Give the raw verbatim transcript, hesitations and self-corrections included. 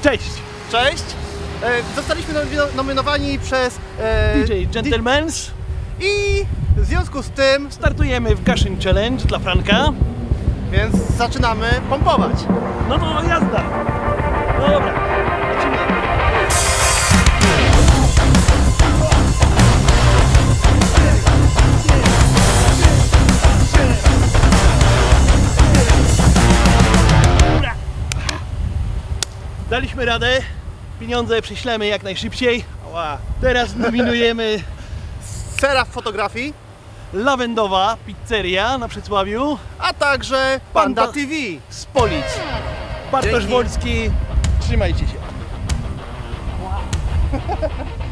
Cześć! Cześć! E, zostaliśmy nominowani przez e, D J Gentlemans i w związku z tym startujemy w Gushing Challenge dla Franka. Więc zaczynamy pompować. No to jazda! No dobra, lecimy. Daliśmy radę, pieniądze prześlemy jak najszybciej. Ała. Teraz nominujemy Seraf Fotografii, Lawendowa Pizzeria na Przedsławiu, a także Panda, Panda T V z Polic. Bartosz Dzięki. Wolski, trzymajcie się. Wow.